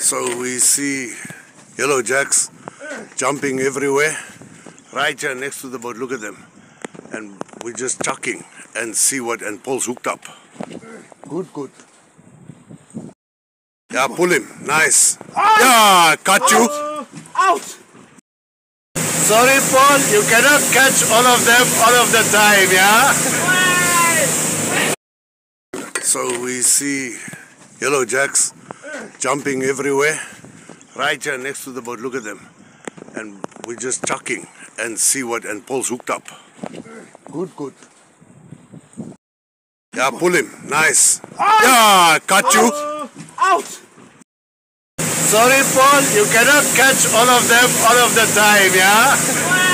So we see yellow jacks jumping everywhere right here next to the boat. Look at them. And we're just chucking and see what, and Paul's hooked up. Good. Yeah, pull him. Nice. Yeah, caught you. Out! Sorry, Paul, you cannot catch all of them all of the time, yeah? So we see yellow jacks jumping everywhere right here next to the boat. Look at them. And we're just chucking and see what, and Paul's hooked up. Good. Yeah, pull him. Nice. Yeah, caught you. Out! Sorry, Paul, you cannot catch all of them all of the time, yeah?